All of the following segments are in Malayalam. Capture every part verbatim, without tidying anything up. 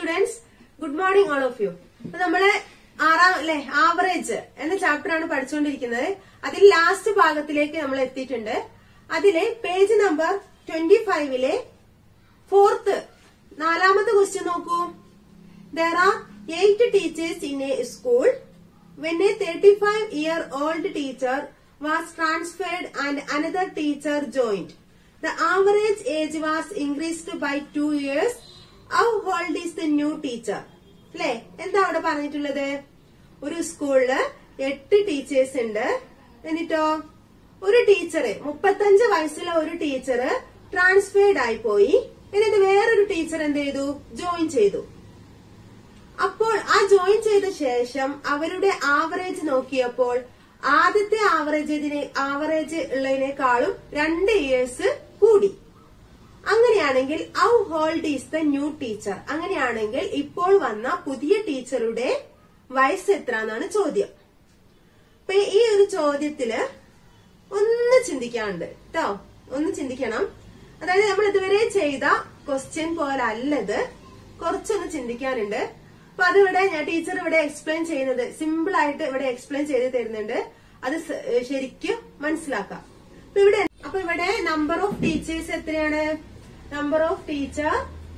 Students, good morning all of you. അപ്പൊ നമ്മള് ആറാം അല്ലെ ആവറേജ് എന്ന ചാപ്റ്റർ ആണ് പഠിച്ചുകൊണ്ടിരിക്കുന്നത്. അതിൽ ലാസ്റ്റ് ഭാഗത്തിലേക്ക് നമ്മൾ എത്തിയിട്ടുണ്ട്. അതിലെ പേജ് നമ്പർ ട്വന്റി ഫൈവിലെ ഫോർത്ത് നാലാമത്തെ ക്വസ്റ്റ്യൻ നോക്കൂ. There are eight teachers in a school. When a thirty-five year old teacher was transferred and another teacher joined, the average age was increased by two years. How old is the new teacher? അല്ലേ, എന്താ അവിടെ പറഞ്ഞിട്ടുള്ളത്? ഒരു സ്കൂളില് എട്ട് ടീച്ചേഴ്സ് ഉണ്ട്. എന്നിട്ടോ ഒരു ടീച്ചറ് മുപ്പത്തഞ്ച് വയസ്സുള്ള ഒരു ടീച്ചർ ട്രാൻസ്ഫേർഡ് ആയി പോയി. എന്നിട്ട് വേറൊരു ടീച്ചർ എന്ത് ചെയ്തു? ജോയിൻ ചെയ്തു. അപ്പോൾ ആ ജോയിൻ ചെയ്ത ശേഷം അവരുടെ ആവറേജ് നോക്കിയപ്പോൾ ആദ്യത്തെ ആവറേജിനെ ആവറേജ് ഉള്ളതിനേക്കാളും രണ്ട് ഇയേഴ്സ് കൂടി. അങ്ങനെയാണെങ്കിൽ how old is the new teacher? അങ്ങനെയാണെങ്കിൽ ഇപ്പോൾ വന്ന പുതിയ ടീച്ചറുടെ വയസ്സ് എത്ര എന്നാണ് ചോദ്യം. അപ്പൊ ഈ ഒരു ചോദ്യത്തില് ഒന്ന് ചിന്തിക്കാനുണ്ട് കേട്ടോ, ഒന്ന് ചിന്തിക്കണം. അതായത് നമ്മൾ ഇതുവരെ ചെയ്ത ക്വസ്റ്റ്യൻ പോലെ അല്ലത്, കുറച്ചൊന്ന് ചിന്തിക്കാനുണ്ട്. അപ്പൊ അതിവിടെ ഞാൻ ടീച്ചർ ഇവിടെ എക്സ്പ്ലെയിൻ ചെയ്യുന്നത് സിമ്പിൾ ആയിട്ട് ഇവിടെ എക്സ്പ്ലെയിൻ ചെയ്ത് തരുന്നുണ്ട്. അത് ശരിക്കും മനസ്സിലാക്കാം. അപ്പൊ ഇവിടെ അപ്പൊ ഇവിടെ നമ്പർ ഓഫ് ടീച്ചേഴ്സ് എത്രയാണ്? Number of teacher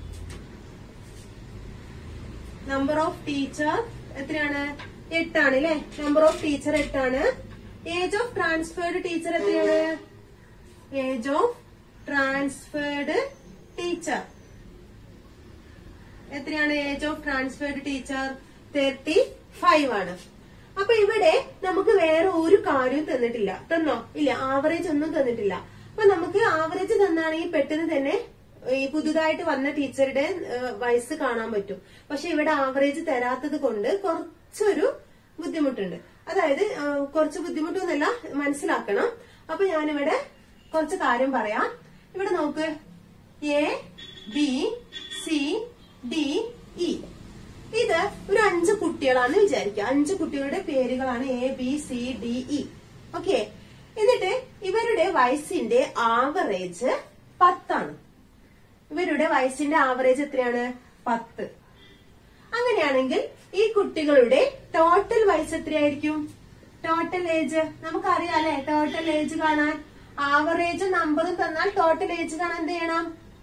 number of teacher എത്രയാണ്? എട്ടാണ് അല്ലെ. നമ്പർ ഓഫ് ടീച്ചർ എട്ടാണ്. ഏജ് ഓഫ് ട്രാൻസ്ഫേർഡ് ടീച്ചർ എത്രയാണ്? ഏജ് ഓഫ് ട്രാൻസ്ഫേർഡ് ടീച്ചർ എത്രയാണ്? Age of transferred teacher thirty five ആണ്. അപ്പൊ ഇവിടെ നമുക്ക് വേറെ ഒരു കാര്യവും തന്നിട്ടില്ല. തന്നോ? ഇല്ല. ആവറേജ് ഒന്നും തന്നിട്ടില്ല. അപ്പൊ നമുക്ക് ആവറേജ് തന്നാണെങ്കിൽ പെട്ടെന്ന് തന്നെ ഈ പുതുതായിട്ട് വന്ന ടീച്ചറുടെ വയസ്സ് കാണാൻ പറ്റും. പക്ഷെ ഇവിടെ ആവറേജ് തരാത്തത് കൊണ്ട് കുറച്ചൊരു ബുദ്ധിമുട്ടുണ്ട്. അതായത് കുറച്ച് ബുദ്ധിമുട്ടൊന്നല്ല, മനസ്സിലാക്കണം. അപ്പൊ ഞാനിവിടെ കുറച്ച് കാര്യം പറയാം. ഇവിടെ നോക്ക്, A B C D E. ഇത് ഒരു അഞ്ച് കുട്ടികളാണെന്ന് വിചാരിക്കുക. അഞ്ച് കുട്ടികളുടെ പേരുകളാണ് A B C D E. Okay. എന്നിട്ട് ഇവരുടെ വയസ്സിന്റെ ആവറേജ് പത്താണ്. ഇവരുടെ വയസ്സിന്റെ ആവറേജ് എത്രയാണ്? പത്ത്. അങ്ങനെയാണെങ്കിൽ ഈ കുട്ടികളുടെ ടോട്ടൽ വയസ്സ് എത്രയായിരിക്കും? ടോട്ടൽ ഏജ് നമുക്കറിയാം അല്ലെ. ടോട്ടൽ ഏജ് കാണാൻ ആവറേജ് നമ്പറും തന്നാൽ ടോട്ടൽ ഏജ് കാണാൻ എന്ത് ചെയ്യണം?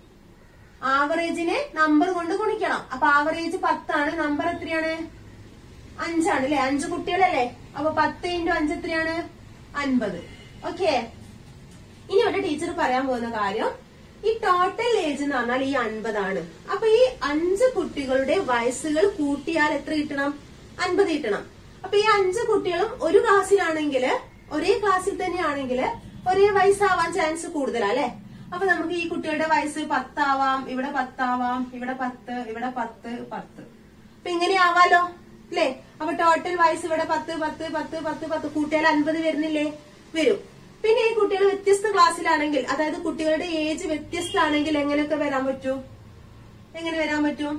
ആവറേജിനെ നമ്പർ കൊണ്ട് ഗുണിക്കണം. അപ്പൊ ആവറേജ് പത്താണ്. നമ്പർ എത്രയാണ്? അഞ്ചാണ് അല്ലെ. അഞ്ച് കുട്ടികളല്ലേ. അപ്പൊ പത്ത് ഇൻറ്റു അഞ്ച് എത്രയാണ്? അൻപത്. ഓക്കെ. ഇനി ഇവിടെ ടീച്ചർ പറയാൻ പോകുന്ന കാര്യം, ഈ ടോട്ടൽ ഏജ് എന്ന് പറഞ്ഞാൽ ഈ അൻപതാണ്. അപ്പൊ ഈ അഞ്ച് കുട്ടികളുടെ വയസ്സുകൾ കൂട്ടിയാൽ എത്ര കിട്ടണം? അൻപത് കിട്ടണം. അപ്പൊ ഈ അഞ്ച് കുട്ടികളും ഒരു ക്ലാസ്സിലാണെങ്കിൽ, ഒരേ ക്ലാസ്സിൽ തന്നെയാണെങ്കിൽ ഒരേ വയസ്സാവാൻ ചാൻസ് കൂടുതലാ അല്ലെ. അപ്പൊ നമുക്ക് ഈ കുട്ടികളുടെ വയസ്സ് പത്താവാം, ഇവിടെ പത്താവാം, ഇവിടെ പത്ത്, ഇവിടെ പത്ത്, പത്ത്. അപ്പൊ ഇങ്ങനെ ആവാലോ അല്ലെ. അപ്പൊ ടോട്ടൽ വയസ്സ് ഇവിടെ പത്ത് പത്ത് പത്ത് പത്ത് പത്ത് കൂട്ടിയാൽ അൻപത് വരുന്നില്ലേ? വരും. പിന്നെ ഈ കുട്ടികൾ വ്യത്യസ്ത ക്ലാസ്സിലാണെങ്കിൽ, അതായത് കുട്ടികളുടെ ഏജ് വ്യത്യസ്തമാണെങ്കിൽ എങ്ങനെയൊക്കെ വരാൻ പറ്റും? എങ്ങനെ വരാൻ പറ്റും?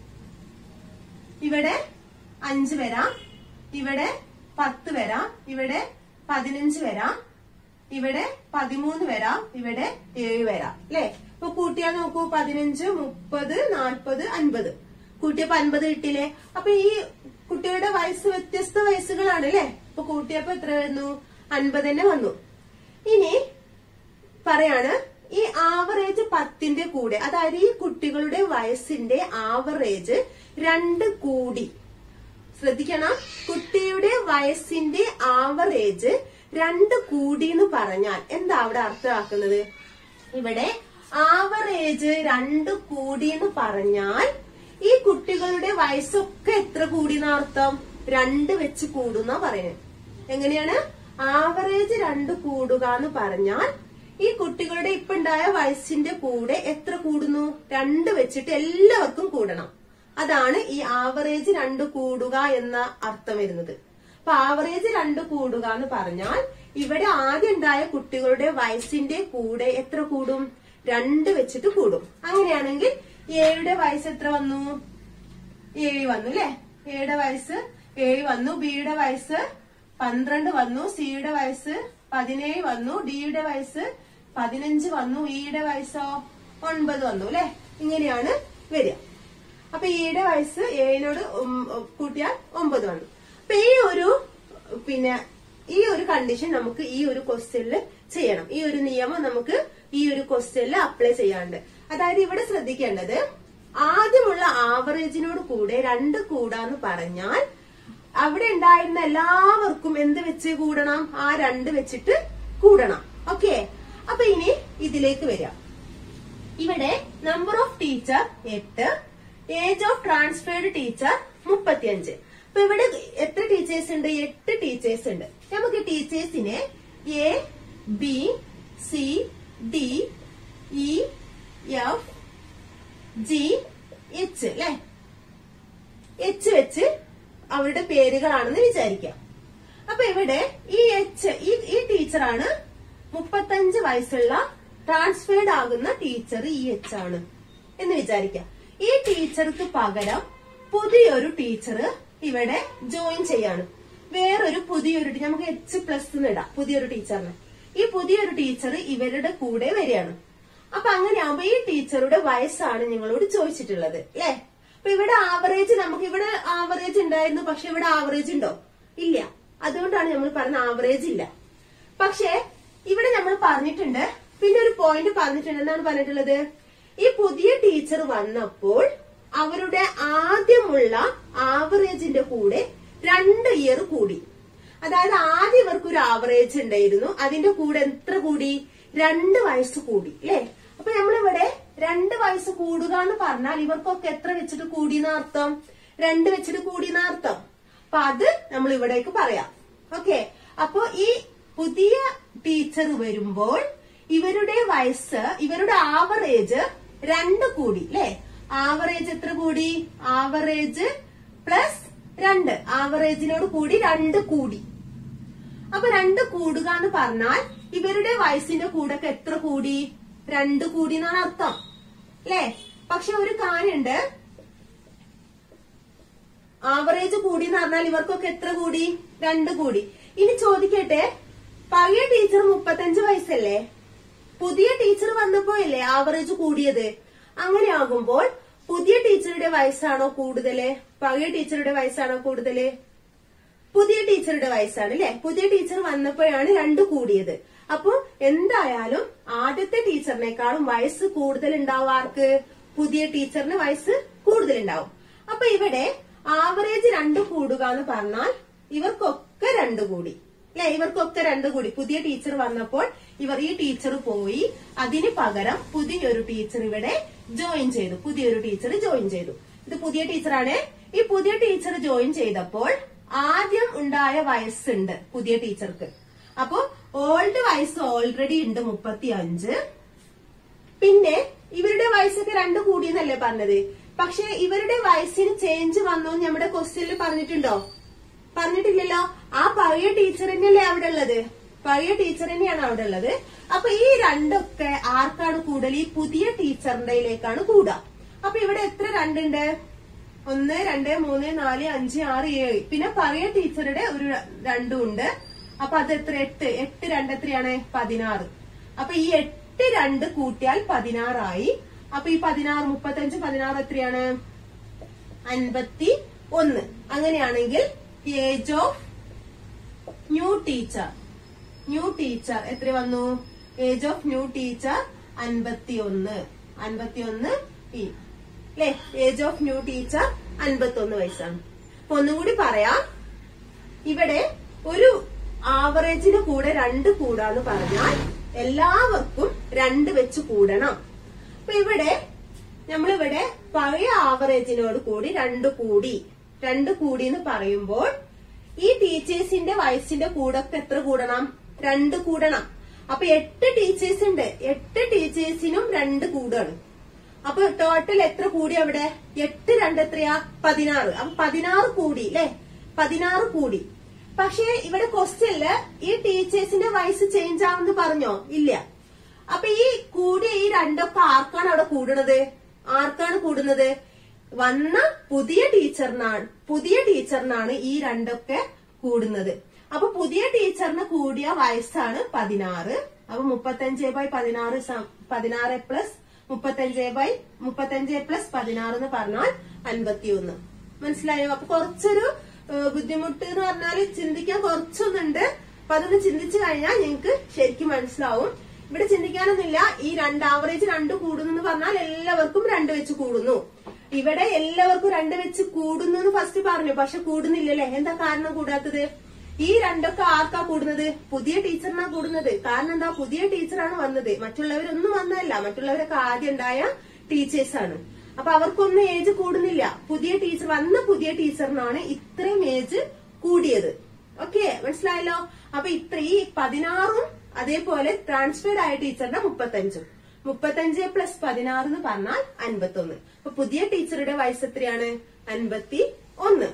ഇവിടെ അഞ്ച് വരാം, ഇവിടെ പത്ത് വരാം, ഇവിടെ പതിനഞ്ച് വരാം, ഇവിടെ പതിമൂന്ന് വരാം, ഇവിടെ ഏഴ് വരാം അല്ലെ. ഇപ്പൊ കൂട്ടിയാൽ നോക്കൂ, പതിനഞ്ച്, മുപ്പത്, നാൽപ്പത്, അൻപത്. കൂട്ടിയപ്പോ അൻപത് കിട്ടിയില്ലേ? അപ്പൊ ഈ കുട്ടികളുടെ വയസ്സ് വ്യത്യസ്ത വയസ്സുകളാണ് അല്ലെ. അപ്പൊ കൂട്ടിയപ്പോ എത്ര വന്നു? അൻപത് തന്നെ വന്നു. ഇനി പറയാണ്, ഈ ആവറേജ് പത്തിന്റെ കൂടെ, അതായത് ഈ കുട്ടികളുടെ വയസ്സിന്റെ ആവറേജ് രണ്ട് കൂടി. ശ്രദ്ധിക്കണം, കുട്ടിയുടെ വയസ്സിന്റെ ആവറേജ് രണ്ട് കൂടി എന്ന് പറഞ്ഞാൽ എന്താ അവിടെ അർത്ഥമാക്കുന്നത്? ഇവിടെ ആവറേജ് രണ്ട് കൂടി എന്ന് പറഞ്ഞാൽ ഈ കുട്ടികളുടെ വയസ്സൊക്കെ എത്ര കൂടിയെന്ന അർത്ഥം? രണ്ട് വെച്ച് കൂടുന്ന പറയുന്നത്. എങ്ങനെയാണ്? ആവറേജ് രണ്ട് കൂടുക എന്ന് പറഞ്ഞാൽ ഈ കുട്ടികളുടെ ഇപ്പൊ ഉണ്ടായ വയസ്സിന്റെ കൂടെ എത്ര കൂടുന്നു? രണ്ട് വെച്ചിട്ട് എല്ലാവർക്കും കൂടണം. അതാണ് ഈ ആവറേജ് രണ്ട് കൂടുക എന്ന അർത്ഥം വരുന്നത്. അപ്പൊ ആവറേജ് രണ്ട് കൂടുക എന്ന് പറഞ്ഞാൽ ഇവിടെ ആദ്യം ഉണ്ടായ കുട്ടികളുടെ വയസ്സിന്റെ കൂടെ എത്ര കൂടും? രണ്ട് വെച്ചിട്ട് കൂടും. അങ്ങനെയാണെങ്കിൽ എയുടെ വയസ്സ് എത്ര വന്നു? ഏഴ് വന്നു അല്ലെ. എയുടെ വയസ്സ് ഏഴ് വന്നു. ബിയുടെ വയസ്സ് പന്ത്രണ്ട് വന്നു. സിയുടെ വയസ്സ് പതിനേഴ് വന്നു. ഡിയുടെ വയസ്സ് പതിനഞ്ച് വന്നു. ഇയുടെ വയസ്സോ ഒൻപത് വന്നു അല്ലെ. ഇങ്ങനെയാണ് വരിക. അപ്പൊ ഇയുടെ വയസ്സ് ഏഴിനോട് കൂട്ടിയാൽ ഒമ്പതുമാണ്. അപ്പൊ ഈ ഒരു പിന്നെ ഈ ഒരു കണ്ടീഷൻ നമുക്ക് ഈ ഒരു ക്വസ്റ്റ്യനിൽ ചെയ്യണം. ഈ ഒരു നിയമം നമുക്ക് ഈ ഒരു ക്വസ്റ്റ്യനിൽ അപ്ലൈ ചെയ്യാണ്ട്. അതായത് ഇവിടെ ശ്രദ്ധിക്കേണ്ടത് ആദ്യമുള്ള ആവറേജിനോട് കൂടെ രണ്ട് കൂടാന്ന് പറഞ്ഞാൽ അവിടെ ഉണ്ടായിരുന്ന എല്ലാവർക്കും എന്ത് വെച്ച് കൂടണം? ആ രണ്ട് വെച്ചിട്ട് കൂടണം. ഓക്കെ, അപ്പൊ ഇനി ഇതിലേക്ക് വരാം. ഇവിടെ നമ്പർ ഓഫ് ടീച്ചർ എട്ട്, ഏജ് ഓഫ് ട്രാൻസ്ഫേർഡ് ടീച്ചർ മുപ്പത്തിയഞ്ച്. അപ്പൊ ഇവിടെ എത്ര ടീച്ചേഴ്സ് ഉണ്ട്? എട്ട് ടീച്ചേഴ്സ് ഉണ്ട്. നമുക്ക് ടീച്ചേഴ്സിനെ A, B, C, D, E, F, G, H അല്ലെ, എച്ച് വെച്ച് അവരുടെ പേരുകളാണെന്ന് വിചാരിക്കാം. അപ്പൊ ഇവിടെ ഈ എച്ച് ഈ ടീച്ചറാണ് മുപ്പത്തഞ്ച് വയസ്സുള്ള ട്രാൻസ്ഫേർഡ് ആകുന്ന ടീച്ചർ ഈ എച്ച് ആണ് എന്ന് വിചാരിക്കാം. ഈ ടീച്ചർക്ക് പകരം പുതിയൊരു ടീച്ചർ ഇവിടെ ജോയിൻ ചെയ്യാണ്. വേറൊരു പുതിയൊരു നമുക്ക് എച്ച് പ്ലസ് ഇടാം പുതിയൊരു ടീച്ചറിന്. ഈ പുതിയൊരു ടീച്ചർ ഇവരുടെ കൂടെ വരികയാണ്. അപ്പൊ അങ്ങനെയാകുമ്പോ ഈ ടീച്ചറുടെ വയസ്സാണ് നിങ്ങളോട് ചോദിച്ചിട്ടുള്ളത് അല്ലെ. അപ്പൊ ഇവിടെ ആവറേജ് നമുക്ക് ഇവിടെ ആവറേജ് ഉണ്ടായിരുന്നു, പക്ഷെ ഇവിടെ ആവറേജ് ഉണ്ടോ? ഇല്ല. അതുകൊണ്ടാണ് നമ്മൾ പറഞ്ഞ ആവറേജ് ഇല്ല. പക്ഷെ ഇവിടെ നമ്മൾ പറഞ്ഞിട്ടുണ്ട്, പിന്നെ ഒരു പോയിന്റ് പറഞ്ഞിട്ടുണ്ട്. എന്താണ് പറഞ്ഞിട്ടുള്ളത്? ഈ പുതിയ ടീച്ചർ വന്നപ്പോൾ അവരുടെ ആദ്യമുള്ള ആവറേജിന്റെ കൂടെ രണ്ട് ഇയർ കൂടി. അതായത് ആദ്യം ഇവർക്ക് ഒരു ആവറേജ് ഉണ്ടായിരുന്നു, അതിന്റെ കൂടെ എത്ര കൂടി? രണ്ട് വയസ്സ് കൂടി അല്ലെ. അപ്പൊ നമ്മളിവിടെ രണ്ട് വയസ്സ് കൂടുക എന്ന് പറഞ്ഞാൽ ഇവർക്കൊക്കെ എത്ര വെച്ചിട്ട് കൂടിയെന്ന അർത്ഥം? രണ്ട് വെച്ചിട്ട് കൂടിയെന്ന അർത്ഥം. അപ്പൊ അത് നമ്മൾ ഇവിടേക്ക് പറയാം. ഓക്കെ, അപ്പൊ ഈ പുതിയ ടീച്ചർ വരുമ്പോൾ ഇവരുടെ വയസ്സ് ഇവരുടെ ആവറേജ് രണ്ട് കൂടി അല്ലെ. ആവറേജ് എത്ര കൂടി? ആവറേജ് പ്ലസ് രണ്ട്, ആവറേജിനോട് കൂടി രണ്ട് കൂടി. അപ്പൊ രണ്ട് കൂടുക എന്ന് പറഞ്ഞാൽ ഇവരുടെ വയസ്സിന്റെ കൂടൊക്കെ എത്ര കൂടി? രണ്ട് കൂടി എന്നാണ് അർത്ഥം അല്ലെ. പക്ഷെ ഒരു കാര്യമുണ്ട്, ആവറേജ് കൂടി എന്ന് പറഞ്ഞാൽ ഇവർക്കൊക്കെ എത്ര കൂടി? രണ്ട് കൂടി. ഇനി ചോദിക്കട്ടെ, പഴയ ടീച്ചർ മുപ്പത്തഞ്ച് വയസ്സല്ലേ, പുതിയ ടീച്ചർ വന്നപ്പോ അല്ലേ ആവറേജ് കൂടിയത്? അങ്ങനെ ആകുമ്പോൾ പുതിയ ടീച്ചറുടെ വയസ്സാണോ കൂടുതല്, പഴയ ടീച്ചറുടെ വയസ്സാണോ കൂടുതല്? പുതിയ ടീച്ചറുടെ വയസ്സാണ് അല്ലെ. പുതിയ ടീച്ചർ വന്നപ്പോഴാണ് രണ്ട് കൂടിയത്. അപ്പൊ എന്തായാലും ആദ്യത്തെ ടീച്ചറിനേക്കാളും വയസ്സ് കൂടുതൽ ഉണ്ടാവും ആർക്ക്? പുതിയ ടീച്ചറിന് വയസ്സ് കൂടുതൽ ഉണ്ടാവും. അപ്പൊ ഇവിടെ ആവറേജ് രണ്ട് കൂടുക എന്ന് പറഞ്ഞാൽ ഇവർക്കൊക്കെ രണ്ട് കൂടി അല്ലെ. ഇവർക്കൊക്കെ രണ്ട് കൂടി. പുതിയ ടീച്ചർ വന്നപ്പോൾ ഇവർ ഈ ടീച്ചർ പോയി, അതിന് പകരം പുതിയൊരു ടീച്ചർ ഇവിടെ ജോയിൻ ചെയ്തു. പുതിയൊരു ടീച്ചർ ജോയിൻ ചെയ്തു. ഇത് പുതിയ ടീച്ചറാണ്. ഈ പുതിയ ടീച്ചർ ജോയിൻ ചെയ്തപ്പോൾ ആദ്യം ഉണ്ടായ വയസ്സുണ്ട് പുതിയ ടീച്ചർക്ക്. അപ്പൊ ഓൾഡ് വയസ്സ് ഓൾറെഡി ഉണ്ട് മുപ്പത്തി അഞ്ച്. പിന്നെ ഇവരുടെ വയസ്സൊക്കെ രണ്ട് കൂടിയെന്നല്ലേ പറഞ്ഞത്. പക്ഷെ ഇവരുടെ വയസ്സിന് ചേഞ്ച് വന്നോ നമ്മുടെ ക്വസ്റ്റ്യനിൽ പറഞ്ഞിട്ടുണ്ടോ? പറഞ്ഞിട്ടില്ലല്ലോ. ആ പഴയ ടീച്ചർ തന്നെയല്ലേ അവിടെ ഉള്ളത്. പഴയ ടീച്ചർ തന്നെയാണ് അവിടെ ഉള്ളത്. അപ്പൊ ഈ രണ്ടൊക്കെ ആർക്കാണ് കൂടുതൽ? ഈ പുതിയ ടീച്ചറിന്റെയിലേക്കാണ് കൂടുക. അപ്പൊ ഇവിടെ എത്ര രണ്ടുണ്ട്? ഒന്ന്, രണ്ട്, മൂന്ന്, നാല്, അഞ്ച്, ആറ്, ഏഴ്. പിന്നെ പഴയ ടീച്ചറുടെ ഒരു രണ്ടും ഉണ്ട്. അപ്പൊ അത് എത്ര? എട്ട്. എട്ട് രണ്ട് എത്രയാണ്? പതിനാറ്. അപ്പൊ ഈ എട്ട് രണ്ട് കൂട്ടിയാൽ പതിനാറായി. അപ്പൊ ഈ പതിനാറ് മുപ്പത്തഞ്ച് പതിനാറ് എത്രയാണ്? അൻപത്തി ഒന്ന്. അങ്ങനെയാണെങ്കിൽ age of new teacher new teacher എത്ര വന്നു? ഏജ് ഓഫ് ന്യൂ ടീച്ചർ അൻപത്തി ഒന്ന്. അൻപത്തി ഒന്ന് ഈ അല്ലെ. ഏജ് ഓഫ് ന്യൂ ടീച്ചർ അൻപത്തി ഒന്ന് വയസ്സാണ്. അപ്പൊ ഒന്നുകൂടി പറയാം, ഇവിടെ ഒരു ആവറേജിന് കൂടെ രണ്ട് കൂടാന്ന് പറഞ്ഞാൽ എല്ലാവർക്കും രണ്ട് വെച്ച് കൂടണം. അപ്പൊ ഇവിടെ നമ്മളിവിടെ പഴയ ആവറേജിനോട് കൂടി രണ്ട് കൂടി രണ്ട് കൂടി എന്ന് പറയുമ്പോൾ ഈ ടീച്ചേഴ്സിന്റെ വയസ്സിന്റെ കൂടൊക്കെ എത്ര കൂടണം? രണ്ട് കൂടണം. അപ്പൊ എട്ട് ടീച്ചേഴ്സ് ഉണ്ട്. എട്ട് ടീച്ചേഴ്സിനും രണ്ട് കൂടാണ്. അപ്പൊ ടോട്ടൽ എത്ര കൂടി അവിടെ? എട്ട് രണ്ട് എത്രയാ? പതിനാറ്. അപ്പൊ പതിനാറ് കൂടി അല്ലെ. പതിനാറ് കൂടി. പക്ഷെ ഇവിടെ ക്വസ്റ്റ്യനില് ഈ ടീച്ചേഴ്സിന്റെ വയസ്സ് ചേഞ്ച് ആവുമെന്ന് പറഞ്ഞോ? ഇല്ല. അപ്പൊ ഈ കൂടിയ ഈ രണ്ടൊക്കെ ആർക്കാണ് അവിടെ കൂടുന്നത്? ആർക്കാണ് കൂടുന്നത്? വന്ന പുതിയ ടീച്ചറിനാണ്. പുതിയ ടീച്ചറിനാണ് ഈ രണ്ടൊക്കെ കൂടുന്നത്. അപ്പൊ പുതിയ ടീച്ചറിന് കൂടിയ വയസ്സാണ് പതിനാറ്. അപ്പൊ മുപ്പത്തഞ്ച് ബൈ പതിനാറ് പതിനാറ് പ്ലസ് മുപ്പത്തഞ്ച് ബൈ മുപ്പത്തഞ്ച് പ്ലസ് പതിനാറ് എന്ന് പറഞ്ഞാൽ അൻപത്തിയൊന്ന്. മനസ്സിലായോ? അപ്പൊ കുറച്ചൊരു ബുദ്ധിമുട്ട് എന്ന് പറഞ്ഞാല് ചിന്തിക്കാൻ കുറച്ചൊന്നുണ്ട്. അപ്പൊ അതൊന്ന് ചിന്തിച്ചു കഴിഞ്ഞാൽ നിങ്ങൾക്ക് ശരിക്കും മനസ്സിലാവും. ഇവിടെ ചിന്തിക്കാനൊന്നുമില്ല. ഈ രണ്ട് ആവറേജ് രണ്ട് കൂടുന്നു എന്ന് പറഞ്ഞാൽ എല്ലാവർക്കും രണ്ട് വെച്ച് കൂടുന്നു. ഇവിടെ എല്ലാവർക്കും രണ്ട് വെച്ച് കൂടുന്നു എന്ന് ഫസ്റ്റ് പറഞ്ഞു, പക്ഷെ കൂടുന്നില്ലല്ലേ? എന്താ കാരണം കൂടാത്തത്? ഈ രണ്ടൊക്കെ ആർക്കാ കൂടുന്നത്? പുതിയ ടീച്ചറിനാ കൂടുന്നത്. കാരണം എന്താ? പുതിയ ടീച്ചറാണ് വന്നത്, മറ്റുള്ളവരൊന്നും വന്നതല്ല. മറ്റുള്ളവരൊക്കെ ആദ്യം ഉണ്ടായ ടീച്ചേഴ്സാണ്. അപ്പൊ അവർക്കൊന്നും ഏജ് കൂടുന്നില്ല. പുതിയ ടീച്ചർ വന്ന പുതിയ ടീച്ചറിനാണ് ഇത്രയും ഏജ് കൂടിയത്. ഓക്കെ, മനസ്സിലായല്ലോ? അപ്പൊ ഇത്ര ഈ പതിനാറും അതേപോലെ ട്രാൻസ്ഫേർഡ് ആയ ടീച്ചറുടെ മുപ്പത്തഞ്ചും മുപ്പത്തഞ്ച് പ്ലസ് പതിനാറ് എന്ന് പറഞ്ഞാൽ അൻപത്തി ഒന്ന്. അപ്പൊ പുതിയ ടീച്ചറുടെ വയസ്സ് എത്രയാണ്? അൻപത്തി ഒന്ന്.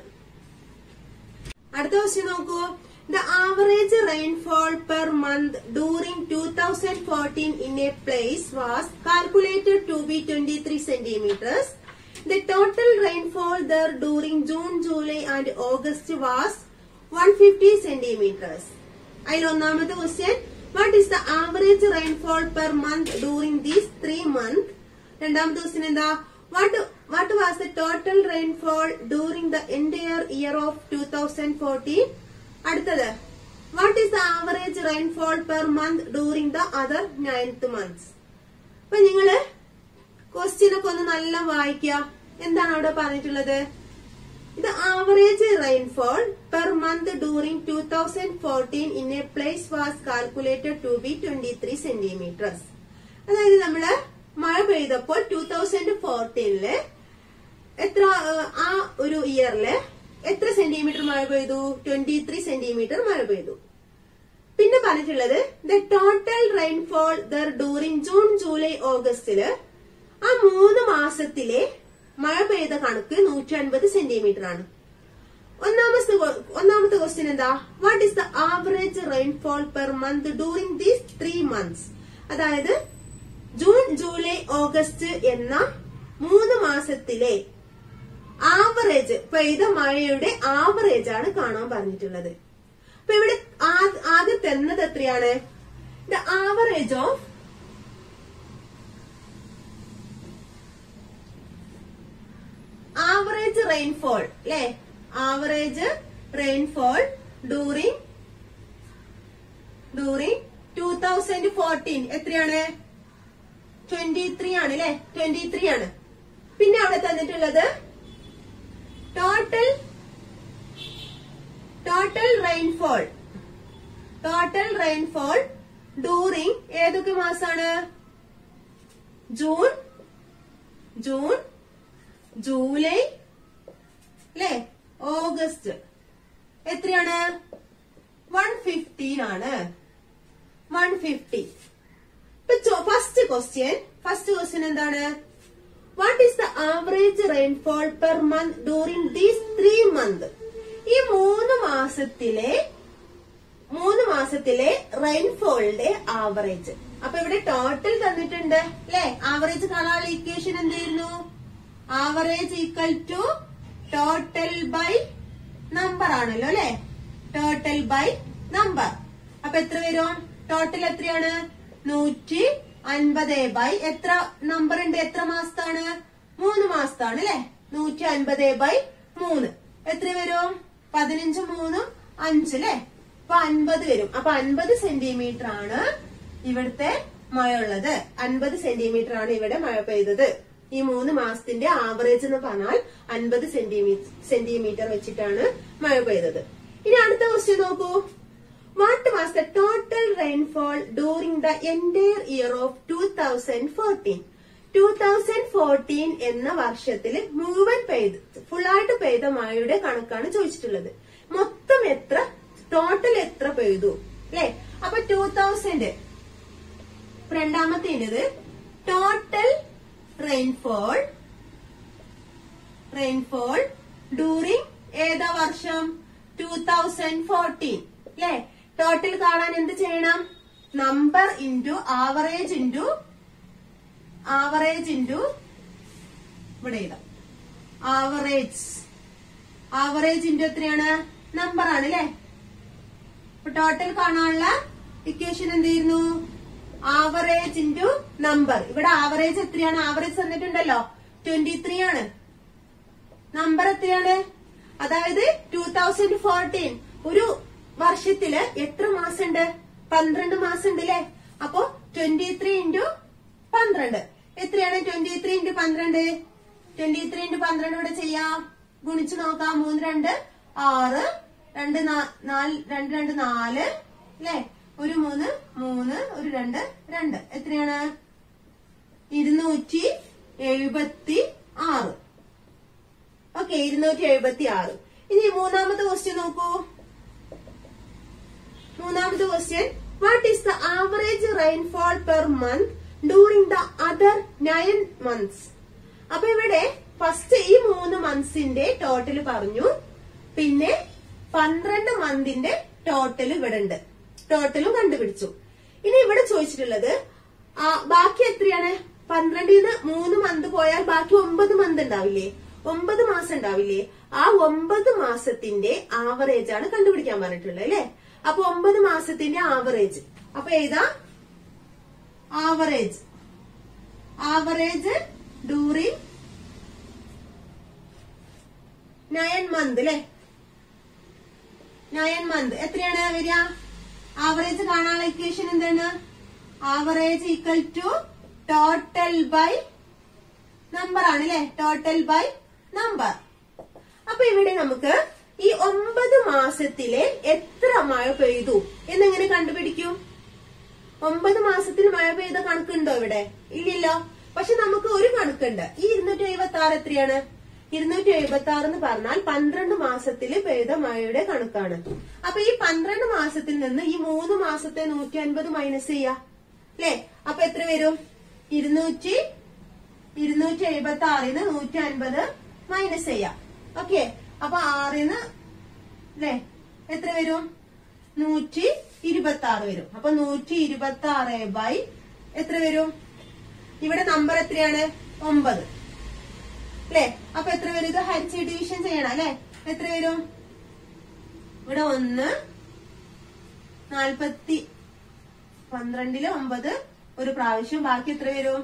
അടുത്ത ക്വസ്റ്റ്യൻ നോക്കൂ. The average rainfall per month during two thousand fourteen in a place was calculated to be twenty three centimetres. The total rainfall there during June, July and August was one fifty centimetres. അതിൽ ഒന്നാമത്തെ question, what is the average rainfall per month during these three month. രണ്ടാമത്തെ ക്വസ്റ്റ്യൻ എന്താ? What What was the total rainfall during the entire year of two thousand fourteen? അടുത്തത്, what is the average rainfall per month during the other ninth months? അപ്പൊ നിങ്ങള് ക്വസ്റ്റ്യൻ ഒക്കെ ഒന്ന് നല്ല വായിക്കുക. എന്താണ് അവിടെ പറഞ്ഞിട്ടുള്ളത്? ഇത് average rainfall per month during two thousand fourteen in a place was calculated to be twenty three centimetres. അതായത് നമ്മള് മഴ പെയ്തപ്പോൾ ടൂ തൗസൻഡ് ഫോർട്ടീനില് എത്ര, ആ ഒരു ഇയറില് എത്ര സെന്റിമീറ്റർ മഴ പെയ്തു? ട്വന്റി ത്രീ സെന്റിമീറ്റർ മഴ പെയ്തു. പിന്നെ പറഞ്ഞിട്ടുള്ളത് the total rainfall there during June, July, ഓഗസ്റ്റില് ആ മൂന്ന് മാസത്തിലെ മഴ പെയ്ത കണക്ക് നൂറ്റി അൻപത് സെന്റിമീറ്റർ ആണ്. ഒന്നാമത്തെ ഒന്നാമത്തെ ക്വസ്റ്റ്യൻ എന്താ? What is the average rainfall per month during these three months. അതായത് ജൂൺ, ജൂലൈ, ഓഗസ്റ്റ് എന്ന മൂന്ന് മാസത്തിലെ ആവറേജ് പെയ്ത മഴയുടെ ആവറേജ് ആണ് കാണാൻ പറഞ്ഞിട്ടുള്ളത്. അപ്പൊ ഇവിടെ ആദ്യം തന്നത് എത്രയാണ്? The average of average rainfall അല്ലെ? Average rainfall during during two thousand fourteen എത്രയാണ്? ട്വന്റി ത്രീ ആണ് അല്ലെ? ട്വന്റി ത്രീ ആണ്. പിന്നെ അവിടെ തന്നിട്ടുള്ളത് total total rainfall total rainfall during ഏതൊക്കെ മാസാണ്? ജൂൺ, ജൂൺ, ജൂലൈ അല്ലെ? ഓഗസ്റ്റ് എത്രയാണ്? വൺ ഫിഫ്റ്റീൻ ആണ്. One fifty. First question first question എന്താണ്? What is the average rainfall per month during these three month. ഈ മൂന്ന് മാസത്തിലെ മൂന്ന് മാസത്തിലെ റെയിൻഫോളിന്റെ ആവറേജ്. അപ്പൊ ഇവിടെ ടോട്ടൽ തന്നിട്ടുണ്ട് അല്ലെ? ആവറേജ് കാണാനുള്ള ഇക്വേഷൻ എന്തായിരുന്നു? Average equal to total by number ആണല്ലോ അല്ലെ? Total by number. അപ്പൊ എത്ര വരും? ടോട്ടൽ എത്രയാണ്? നൂറ്റി അൻപത് ബൈ എത്ര നമ്പർ ഉണ്ട്? എത്ര മാസത്താണ്? മൂന്ന് മാസത്താണ് അല്ലെ? നൂറ്റി അൻപത് ബൈ മൂന്ന് എത്ര വരും? പതിനഞ്ച് മൂന്നും അഞ്ച് അല്ലെ? അപ്പൊ അൻപത് വരും. അപ്പൊ അൻപത് സെന്റിമീറ്റർ ആണ് ഇവിടുത്തെ മഴ ഉള്ളത്. അൻപത് സെന്റിമീറ്റർ ആണ് ഇവിടെ മഴ പെയ്തത്. ഈ മൂന്ന് മാസത്തിന്റെ ആവറേജ് എന്ന് പറഞ്ഞാൽ അൻപത് സെന്റിമീറ്റർ സെന്റിമീറ്റർ വെച്ചിട്ടാണ് മഴ പെയ്തത്. ഇനി അടുത്ത ക്വസ്റ്റ്യൻ നോക്കൂ. What was the total rainfall during the entire year of two thousand fourteen? two thousand fourteen എന്ന വർഷത്തിൽ മുഴുവൻ പെയ്ത് ഫുള്ളായിട്ട് പെയ്ത മഴയുടെ കണക്കാണ് ചോദിച്ചിട്ടുള്ളത്. മൊത്തം എത്ര, ടോട്ടൽ എത്ര പെയ്തു അല്ലെ? അപ്പൊ ടൂ തൗസൻഡ് രണ്ടാമത്തേത് ടോട്ടൽ റെയിൻഫോൾ റെയിൻഫോൾ ഡ്യൂറിംഗ് ഏതാ വർഷം? ടൂ തൗസൻഡ് ഫോർട്ടീൻ അല്ലെ? ടോട്ടൽ കാണാൻ എന്ത് ചെയ്യണം? Number into average into average into ഇവിടെ ഇതാ ആവറേജ് ആവറേജ് ഇൻറ്റു എത്രയാണ്? നമ്പർ ആണ് അല്ലെ? അപ്പൊ ടോട്ടൽ കാണാനുള്ള ഇക്വേഷൻ എന്തായിരുന്നു? Average into number. ഇവിടെ ആവറേജ് എത്രയാണ്? ആവറേജ് തന്നിട്ടുണ്ടല്ലോ ട്വന്റി ത്രീ ആണ്. നമ്പർ എത്രയാണ്? അതായത് ടൂ തൗസൻഡ് ഫോർട്ടീൻ ഒരു വർഷത്തില് എത്ര മാസം ഉണ്ട്? പന്ത്രണ്ട് മാസം ഉണ്ട് അല്ലെ? അപ്പൊ ട്വന്റി ത്രീ ഇൻറ്റു പന്ത്രണ്ട് എത്രയാണ്? ട്വന്റി ത്രീ ഇൻറ്റു പന്ത്രണ്ട് ട്വന്റി ത്രീ ഇൻറ്റു പന്ത്രണ്ട് ഇവിടെ ചെയ്യാം. ഗുണിച്ചു നോക്കാം. മൂന്ന് രണ്ട് ആറ്, രണ്ട് നാല്, രണ്ട് രണ്ട് നാല് അല്ലെ? ഒരു മൂന്ന് മൂന്ന്, ഒരു രണ്ട് രണ്ട്. എത്രയാണ്? ഇരുന്നൂറ്റി എഴുപത്തി ആറ്. ഓക്കെ, ഇരുന്നൂറ്റി എഴുപത്തി ആറ്. ഇനി മൂന്നാമത്തെ ക്വസ്റ്റ്യൻ നോക്കൂ. മൂന്നാമത്തെ question, what is the average rainfall per month during the other nine months? അപ്പൊ ഇവിടെ ഫസ്റ്റ് ഈ മൂന്ന് മന്ത്സിന്റെ ടോട്ടൽ പറഞ്ഞു, പിന്നെ പന്ത്രണ്ട് മന്തിന്റെ ടോട്ടൽ ഇവിടെ ഉണ്ട്. ടോട്ടലും കണ്ടുപിടിച്ചു. ഇനി ഇവിടെ ചോദിച്ചിട്ടുള്ളത് ബാക്കി എത്രയാണ്? പന്ത്രണ്ടിന്ന് മൂന്ന് മന്ത് പോയാൽ ബാക്കി ഒമ്പത് മന്ത് ഉണ്ടാവില്ലേ? ഒമ്പത് മാസം ഉണ്ടാവില്ലേ? ആ ഒമ്പത് മാസത്തിന്റെ ആവറേജ് ആണ് കണ്ടുപിടിക്കാൻ പറഞ്ഞിട്ടുള്ളത് അല്ലെ? അപ്പൊ ഒമ്പത് മാസത്തിന്റെ ആവറേജ് അപ്പൊ ഏതാ? Average average during nine month അല്ലെ? നയൻ മന്ത് എത്രയാണ് വരിക? ആവറേജ് കാണാനുള്ള ഇക്വേഷൻ എന്താണ്? Average equal to total by number ആണ് അല്ലെ? Total by number. അപ്പൊ ഇവിടെ നമുക്ക് ഈ ഒമ്പത് മാസത്തിലെ എത്ര മഴ പെയ്തു എന്നെങ്ങനെ കണ്ടുപിടിക്കും? ഒമ്പത് മാസത്തിൽ മഴ പെയ്ത കണക്കുണ്ടോ ഇവിടെ? ഇല്ലല്ലോ. പക്ഷെ നമുക്ക് ഒരു കണക്കുണ്ട്. ഈ ഇരുന്നൂറ്റി എഴുപത്തി ആറ് എത്രയാണ്? ഇരുന്നൂറ്റി എഴുപത്തി ആറ് എന്ന് പറഞ്ഞാൽ പന്ത്രണ്ട് മാസത്തിൽ പെയ്ത മഴയുടെ കണക്കാണ്. അപ്പൊ ഈ പന്ത്രണ്ട് മാസത്തിൽ നിന്ന് ഈ മൂന്ന് മാസത്തെ നൂറ്റി അൻപത് മൈനസ് ചെയ്യാ അല്ലെ? അപ്പൊ എത്ര വരും? ഇരുന്നൂറ്റി ഇരുന്നൂറ്റി എഴുപത്തി ആറിന്ന് നൂറ്റി അൻപത് മൈനസ് ചെയ്യാം. ഓക്കെ, അപ്പൊ ആറിന്ന് അല്ലെ എത്ര വരും? നൂറ്റി ഇരുപത്തി ആറ് വരും. അപ്പൊ നൂറ്റി ഇരുപത്തി ആറ് ബൈ എത്ര വരും? ഇവിടെ നമ്പർ എത്രയാണ്? ഒമ്പത് അല്ലെ? അപ്പൊ എത്ര വരും? ഇത് ഹരിച്ച് ഡിവിഷൻ ചെയ്യണം അല്ലെ? എത്ര വരും? ഇവിടെ ഒന്ന് നാൽപ്പത്തി പന്ത്രണ്ടില് ഒമ്പത് ഒരു പ്രാവശ്യം, ബാക്കി എത്ര വരും?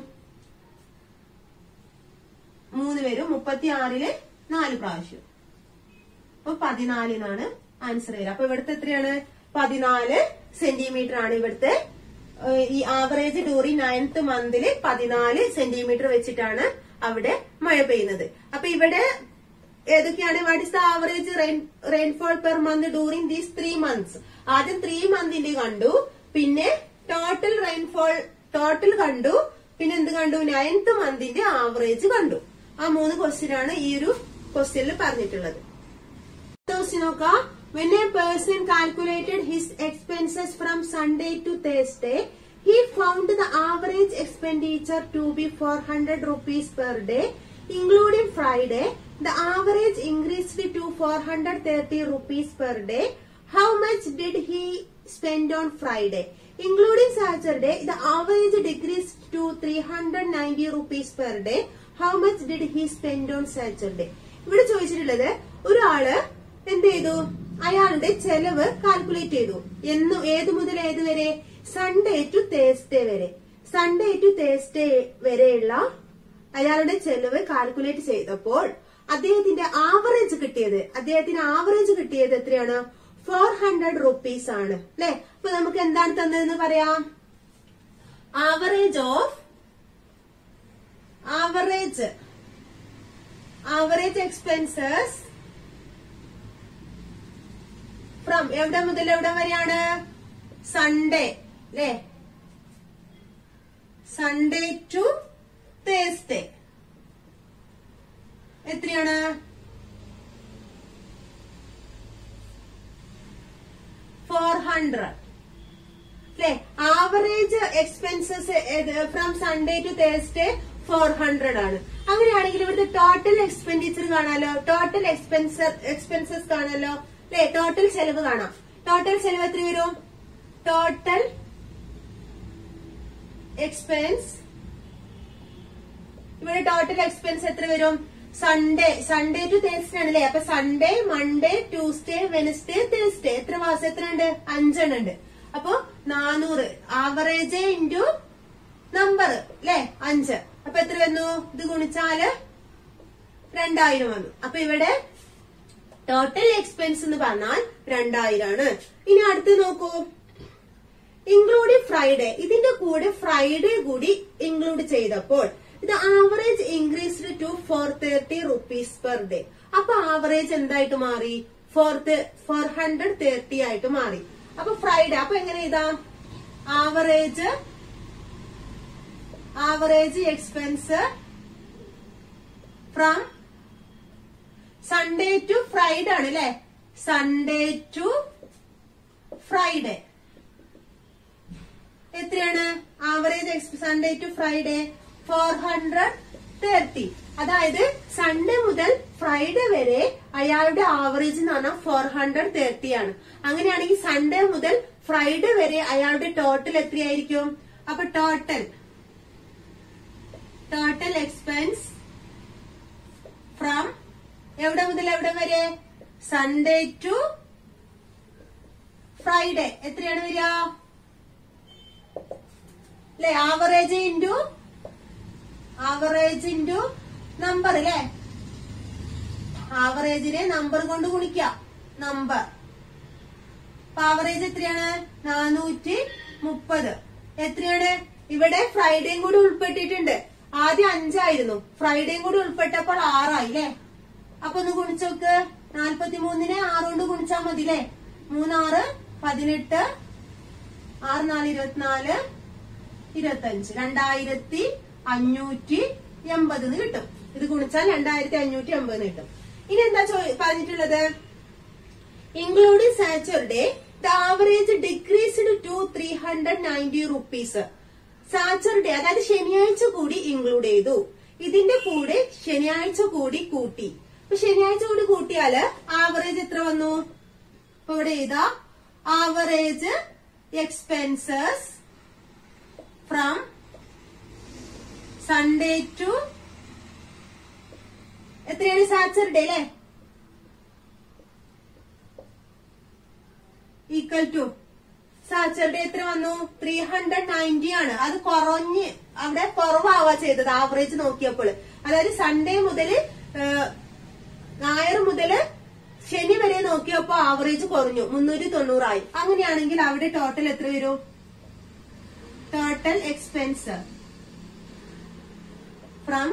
മൂന്ന് വരും. മുപ്പത്തി ആറില് നാല് പ്രാവശ്യം, അപ്പൊ പതിനാലിനാണ് ആൻസർ വരിക. അപ്പൊ ഇവിടുത്തെ എത്രയാണ്? പതിനാല് സെന്റിമീറ്റർ ആണ് ഇവിടുത്തെ ഈ ആവറേജ് ഡ്യൂറിംഗ് നയൻത്ത് മന്തില് പതിനാല് സെന്റിമീറ്റർ വെച്ചിട്ടാണ് അവിടെ മഴ പെയ്യുന്നത്. അപ്പൊ ഇവിടെ ഏതൊക്കെയാണ്? What is the average rainfall per month during these three months? ആദ്യം ത്രീ മന്തിന്റെ കണ്ടു, പിന്നെ ടോട്ടൽ റെയിൻഫോൾ ടോട്ടൽ കണ്ടു, പിന്നെ എന്ത് കണ്ടു? നയൻത്ത് മന്തിന്റെ ആവറേജ് കണ്ടു. ആ മൂന്ന് ക്വസ്റ്റ്യൻ ആണ് ഈ ഒരു ക്വസ്റ്റ്യനിൽ പറഞ്ഞിട്ടുള്ളത്. ക്വസ്റ്റ്യൻ നോക്കാം. When a person calculated his expenses from Sunday to Thursday, he found the average expenditure to be four hundred rupees per day, including Friday. The average increased to four hundred thirty rupees per day. How much did he spend on Friday? Including Saturday, the average decreased to three hundred ninety rupees per day. How much did he spend on Saturday? ഇവിടെ ചോദിച്ചിട്ടുള്ളത് ഒരാള് എന്ത് ചെയ്തു? അയാളുടെ ചെലവ് കാൽക്കുലേറ്റ് ചെയ്തു. എന്ന് ഏത് മുതൽ ഏത് വരെ? സൺഡേ ടു തേഴ്സ്ഡേ വരെ. സൺഡേ ടു തേഴ്സ്ഡേ വരെയുള്ള അയാളുടെ ചെലവ് കാൽക്കുലേറ്റ് ചെയ്തപ്പോൾ അദ്ദേഹത്തിന്റെ ആവറേജ് കിട്ടിയത് അദ്ദേഹത്തിന് ആവറേജ് കിട്ടിയത് എത്രയാണ്? ഫോർ ഹൺഡ്രഡ് റുപ്പീസ് ആണ് അല്ലെ? അപ്പൊ നമുക്ക് എന്താണ് തന്നതെന്ന് പറയാം. Average of average average expenses from എവിടെ മുതൽ എവിടെ വരെയാണ്? സൺഡേ അല്ലെ? സൺഡേ ടു തേഴ്സ്ഡേ എത്രയാണ്? ഫോർ ഹൺഡ്രഡ് അല്ലെ? Average expenses from Sunday to Thursday four hundred ആണ്. അങ്ങനെയാണെങ്കിൽ ഇവിടുത്തെ ടോട്ടൽ എക്സ്പെൻഡിച്ചർ കാണാലോ, ടോട്ടൽ എക്സ്പെൻസർ എക്സ്പെൻസസ് കാണാലോ അല്ലെ? ടോട്ടൽ ചെലവ് കാണാം. ടോട്ടൽ ചെലവ് എത്ര വരും? ടോട്ടൽ എക്സ്പെൻസ് ഇവിടെ ടോട്ടൽ എക്സ്പെൻസ് എത്ര വരും? സൺഡേ സൺഡേ ടു തേഴ്സ്ഡേ ആണല്ലേ? അപ്പൊ Sunday, Monday, Tuesday, Wednesday, Thursday എത്ര മാസം എത്ര ഉണ്ട്? അഞ്ചെണ്ണം ഉണ്ട്. അപ്പൊ നാനൂറ് ആവറേജ് ഇൻറ്റു നമ്പർ അല്ലെ? അഞ്ച്. അപ്പൊ എത്ര വന്നു? ഇത് ഗുണിച്ചാല് രണ്ടായിരം വന്നു. അപ്പൊ ഇവിടെ ടോട്ടൽ എക്സ്പെൻസ് എന്ന് പറഞ്ഞാൽ രണ്ടായിരം ആണ്. ഇനി അടുത്ത് നോക്കൂ, ഇൻക്ലൂഡിംഗ് ഫ്രൈഡേ. ഇതിന്റെ കൂടെ ഫ്രൈഡേ കൂടി ഇൻക്ലൂഡ് ചെയ്തപ്പോൾ ഇത് average increased to four thirty rupees per day. അപ്പൊ ആവറേജ് എന്തായിട്ട് മാറി? ഫോർ ഫോർ ഹൺഡ്രഡ് തേർട്ടി ആയിട്ട് മാറി. അപ്പൊ ഫ്രൈഡേ അപ്പൊ എങ്ങനെ ഇതാ average average expense from Sunday to Friday ആണ് അല്ലെ. സൺഡേ ടു ഫ്രൈഡേ എത്രയാണ് average Sunday to Friday? Four hundred thirty. അതായത് സൺഡേ മുതൽ ഫ്രൈഡേ വരെ അയാളുടെ ആവറേജ് എന്ന് പറഞ്ഞാൽ ഫോർ ഹൺഡ്രഡ് തേർട്ടി ആണ്. അങ്ങനെയാണെങ്കിൽ സൺഡേ മുതൽ ഫ്രൈഡേ വരെ അയാളുടെ ടോട്ടൽ എത്രയായിരിക്കും? അപ്പൊ ടോട്ടൽ ടോട്ടൽ എക്സ്പെൻസ് ഫ്രം എവിടെ മുതൽ എവിടെ വരെ? സൺഡേ ടു ഫ്രൈഡേ എത്രയാണ് വരിക? അല്ലെ average into average into number അല്ലെ. ആവറേജിനെ നമ്പർ കൊണ്ട് ഗുണിക്കാം. നമ്പർ ആവറേജ് എത്രയാണ്? നാനൂറ്റി മുപ്പത്. എത്രയാണ്? ഇവിടെ ഫ്രൈഡേയും കൂടി ഉൾപ്പെട്ടിട്ടുണ്ട്. ആദ്യം അഞ്ചായിരുന്നു, ഫ്രൈഡേയും കൂടി ഉൾപ്പെട്ടപ്പോൾ ആറായി അല്ലെ. അപ്പൊ ഒന്ന് ഗുണിച്ചു നോക്ക്. നാൽപ്പത്തി മൂന്നിനെ ആറ് കൊണ്ട് ഗുണിച്ചാൽ മതി അല്ലെ. മൂന്നാറ് പതിനെട്ട്, ആറ് നാല് ഇരുപത്തിനാല്, ഇരുപത്തി അഞ്ച്, രണ്ടായിരത്തി അഞ്ഞൂറ്റി എൺപത് കിട്ടും. ഇത് ഗുണിച്ചാൽ രണ്ടായിരത്തി അഞ്ഞൂറ്റി എൺപത് കിട്ടും. ഇനി എന്താ പറഞ്ഞിട്ടുള്ളത്? Including Saturday the average decreased to three hundred ninety rupees. Saturday അതായത് ശനിയാഴ്ച കൂടി ഇൻക്ലൂഡ് ചെയ്തു. ഇതിന്റെ കൂടെ ശനിയാഴ്ച കൂടി കൂട്ടി. അപ്പൊ ശനിയാഴ്ച കൂടി കൂട്ടിയാല് ആവറേജ് എത്ര വന്നു? അപ്പൊ ഇവിടെ ഇതാ average expenses from Sunday to എത്രയാണ്? സാറ്റർഡേ അല്ലെ. ഈക്വൽ ടു സാറ്റർഡേ എത്ര വന്നു? ത്രീ ഹൺഡ്രഡ് നയൻറ്റി ആണ്. അത് കുറഞ്ഞ് അവിടെ കുറവാവുക ചെയ്തത് ആവറേജ് നോക്കിയപ്പോൾ. അതായത് സൺഡേ മുതൽ ഞായർ മുതൽ ശനി വരെ നോക്കിയപ്പോ ആവറേജ് കുറഞ്ഞു, മുന്നൂറ്റി തൊണ്ണൂറായി. അങ്ങനെയാണെങ്കിൽ അവിടെ ടോട്ടൽ എത്ര വരും? Total expense from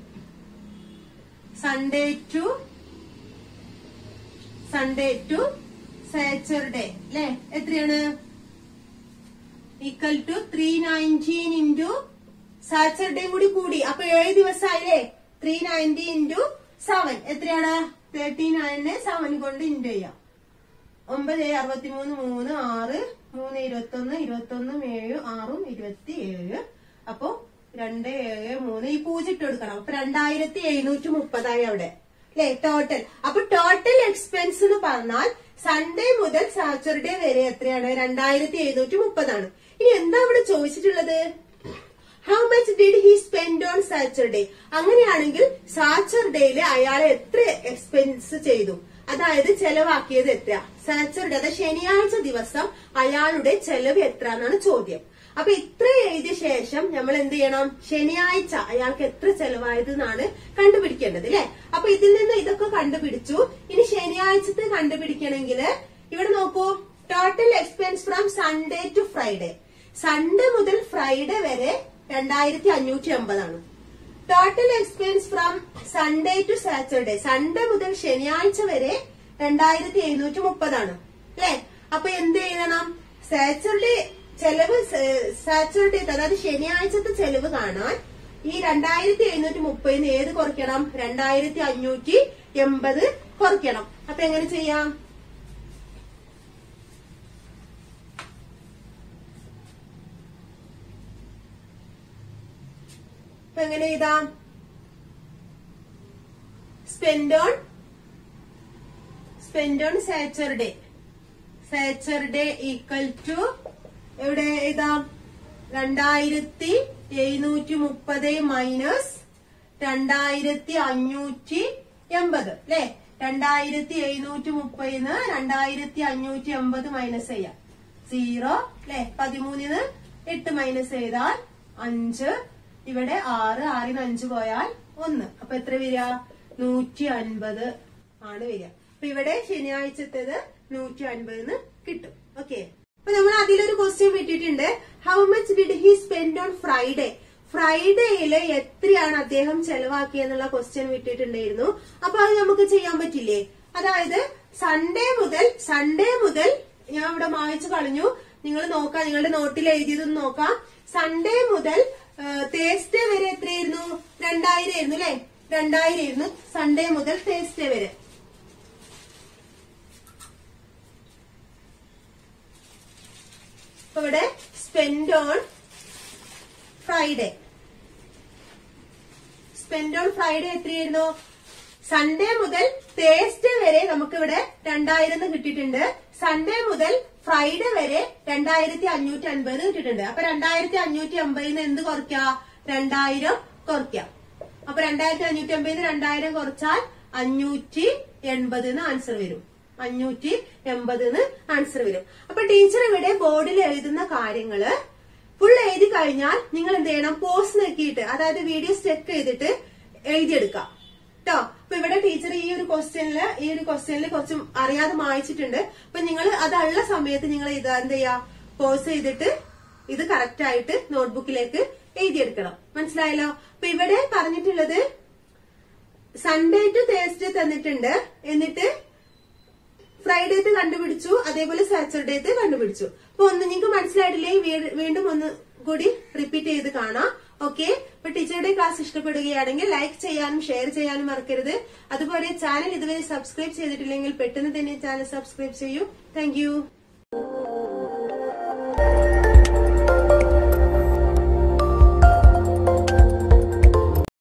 Sunday to Sunday to Saturday അല്ലെ എത്രയാണ്? Equal to three nineteen into Saturday കൂടി കൂടി. അപ്പൊ ഏഴ് ദിവസമായില്ലേ? ത്രീ നയൻറ്റി ഇൻറ്റു സെവൻ എത്രയാണ്? തേർട്ടി നയനെ സെവൻ കൊണ്ട് ഇൻറ്റു ചെയ്യാം. ഒമ്പത് അറുപത്തിമൂന്ന്, മൂന്ന് ആറ്, മൂന്ന് ഇരുപത്തി ഒന്ന്, ഇരുപത്തി ഒന്നും ഏഴ് ആറും ഇരുപത്തി ഏഴ്. അപ്പൊ രണ്ട് ഏഴ് മൂന്ന് ഈ പൂജ്യം ഇട്ട് കൊടുക്കണം. അപ്പൊ രണ്ടായിരത്തി എഴുന്നൂറ്റി മുപ്പതായി അവിടെ അല്ലെ ടോട്ടൽ. അപ്പൊ ടോട്ടൽ എക്സ്പെൻസ് എന്ന് പറഞ്ഞാൽ സൺഡേ മുതൽ സാറ്റർഡേ വരെ എത്രയാണ്? രണ്ടായിരത്തി എഴുന്നൂറ്റി മുപ്പതാണ്. ഇനി എന്താ ഇവിടെ ചോദിച്ചിട്ടുള്ളത്? How much did he spend on Saturday? അങ്ങനെയാണെങ്കിൽ സാറ്റർഡേയില് അയാൾ എത്ര എക്സ്പെൻസ് ചെയ്തു, അതായത് ചെലവാക്കിയത് എത്ര? സാറ്റർഡേ അതായത് ശനിയാഴ്ച ദിവസം അയാളുടെ ചെലവ് എത്ര എന്നാണ് ചോദ്യം. അപ്പൊ ഇത്ര എഴുതിയ ശേഷം നമ്മൾ എന്ത് ചെയ്യണം? ശനിയാഴ്ച അയാൾക്ക് എത്ര ചെലവായത് എന്നാണ് കണ്ടുപിടിക്കേണ്ടത് അല്ലെ. അപ്പൊ ഇതിൽ നിന്ന് ഇതൊക്കെ കണ്ടുപിടിച്ചു. ഇനി ശനിയാഴ്ചത്തെ കണ്ടുപിടിക്കണമെങ്കിൽ ഇവിടെ നോക്കൂ, total expense from Sunday to Friday. Sunday മുതൽ ഫ്രൈഡേ വരെ രണ്ടായിരത്തി അഞ്ഞൂറ്റി അമ്പതാണ്. Total expense from Sunday to Saturday, Sunday മുതൽ ശനിയാഴ്ച വരെ രണ്ടായിരത്തി എഴുന്നൂറ്റി മുപ്പതാണ് അല്ലെ. അപ്പൊ എന്ത് എഴുതണം? സാറ്റർഡേ ചെലവ് സാറ്റർഡേ അതായത് ശനിയാഴ്ചത്തെ ചെലവ് കാണാൻ ഈ രണ്ടായിരത്തി എഴുന്നൂറ്റി മുപ്പതിന് ഏത് കുറയ്ക്കണം? രണ്ടായിരത്തി അഞ്ഞൂറ്റി എൺപത് കുറയ്ക്കണം. അപ്പൊ എങ്ങനെ ചെയ്യാം? അപ്പൊ എങ്ങനെ എഴുതാം? Spend on spend on Saturday Saturday equal to എവിടെ എഴുതാം? രണ്ടായിരത്തി എഴുന്നൂറ്റി മുപ്പത് മൈനസ് രണ്ടായിരത്തി അഞ്ഞൂറ്റി എൺപത് അല്ലെ. രണ്ടായിരത്തി എഴുന്നൂറ്റി മുപ്പതിന് രണ്ടായിരത്തി അഞ്ഞൂറ്റി എൺപത് മൈനസ് ചെയ്യാം. സീറോ അല്ലെ. പതിമൂന്നിന് എട്ട് മൈനസ് ചെയ്താൽ അഞ്ച്. ഇവിടെ ആറ്, ആറിന് അഞ്ച് പോയാൽ ഒന്ന്. അപ്പൊ എത്ര വരിക? നൂറ്റി അൻപത് ആണ് വരിക. അപ്പൊ ഇവിടെ ശനിയാഴ്ചത്തേത് നൂറ്റി അൻപതിന് കിട്ടും. ഓക്കെ, അപ്പൊ നമ്മൾ അതിലൊരു ക്വസ്റ്റ്യൻ വിട്ടിട്ടുണ്ട്. How much did he spend on Friday? ഫ്രൈഡേയില് എത്രയാണ് അദ്ദേഹം ചെലവാക്കിയെന്നുള്ള ക്വസ്റ്റ്യൻ വിട്ടിട്ടുണ്ടായിരുന്നു. അപ്പൊ അത് നമുക്ക് ചെയ്യാൻ പറ്റില്ലേ? അതായത് സൺഡേ മുതൽ സൺഡേ മുതൽ ഞാൻ ഇവിടെ വായിച്ചു കളഞ്ഞു, നിങ്ങൾ നോക്കാം, നിങ്ങളുടെ നോട്ടിൽ എഴുതിയതൊന്ന് നോക്കാം. സൺഡേ മുതൽ തേഴ്സ്ഡേ വരെ എത്രയായിരുന്നു? രണ്ടായിരം ആയിരുന്നു അല്ലെ? രണ്ടായിരം ആയിരുന്നു സൺഡേ മുതൽ തേഴ്സ്ഡേ വരെ. അപ്പൊ ഇവിടെ spend on Friday, spend on Friday എത്രയായിരുന്നു? സൺഡേ മുതൽ തേഴ്സ്ഡേ വരെ നമുക്കിവിടെ രണ്ടായിരം കിട്ടിയിട്ടുണ്ട്. സൺഡേ മുതൽ ഫ്രൈഡേ വരെ രണ്ടായിരത്തി അഞ്ഞൂറ്റി അൻപത് കിട്ടിയിട്ടുണ്ട്. അപ്പൊ രണ്ടായിരത്തി അഞ്ഞൂറ്റി അമ്പതിന് എന്ത് കുറയ്ക്കാം? രണ്ടായിരം കുറയ്ക്കാം. അപ്പൊ രണ്ടായിരത്തി അഞ്ഞൂറ്റി അമ്പതിന് രണ്ടായിരം കുറച്ചാൽ അഞ്ഞൂറ്റി എൺപതിന് ആൻസർ വരും. അഞ്ഞൂറ്റി എൺപതിന് ആൻസർ വരും. അപ്പൊ ടീച്ചർ ഇവിടെ ബോർഡിൽ എഴുതുന്ന കാര്യങ്ങള് ഫുൾ എഴുതി കഴിഞ്ഞാൽ നിങ്ങൾ എന്ത് ചെയ്യണം? പോസ് നോക്കിയിട്ട്, അതായത് വീഡിയോ സ്റ്റെക്ക് ചെയ്തിട്ട് എഴുതിയെടുക്കാം കേട്ടോ. അപ്പൊ ഇവിടെ ടീച്ചർ ഈ ഒരു ക്വസ്റ്റ്യനില് ഈ ഒരു ക്വസ്റ്റ്യനിൽ കുറച്ച് അറിയാതെ വായിച്ചിട്ടുണ്ട്. അപ്പൊ നിങ്ങൾ അതുള്ള സമയത്ത് നിങ്ങൾ ഇത് എന്ത് ചെയ്യാ? പോസ് ചെയ്തിട്ട് ഇത് കറക്റ്റ് ആയിട്ട് നോട്ട്ബുക്കിലേക്ക് എഴുതിയെടുക്കണം. മനസ്സിലായല്ലോ? അപ്പൊ ഇവിടെ പറഞ്ഞിട്ടുള്ളത് സൺഡേ ടു തേഴ്സ്ഡേ തന്നിട്ടുണ്ട്, എന്നിട്ട് ഫ്രൈഡേത്ത് കണ്ടുപിടിച്ചു, അതേപോലെ സാറ്റർഡേത്ത് കണ്ടുപിടിച്ചു. അപ്പൊ ഒന്ന് നിങ്ങൾക്ക് മനസ്സിലായിട്ടില്ലേ? വീണ്ടും ഒന്ന് കൂടി റിപ്പീറ്റ് ചെയ്ത് കാണാം. ഓക്കെ, അപ്പൊ ടീച്ചറുടെ ക്ലാസ് ഇഷ്ടപ്പെടുകയാണെങ്കിൽ ലൈക്ക് ചെയ്യാനും ഷെയർ ചെയ്യാനും മറക്കരുത്. അതുപോലെ ചാനൽ ഇതുവരെ സബ്സ്ക്രൈബ് ചെയ്തിട്ടില്ലെങ്കിൽ പെട്ടെന്ന് തന്നെ ചാനൽ സബ്സ്ക്രൈബ് ചെയ്യൂ. Thank U.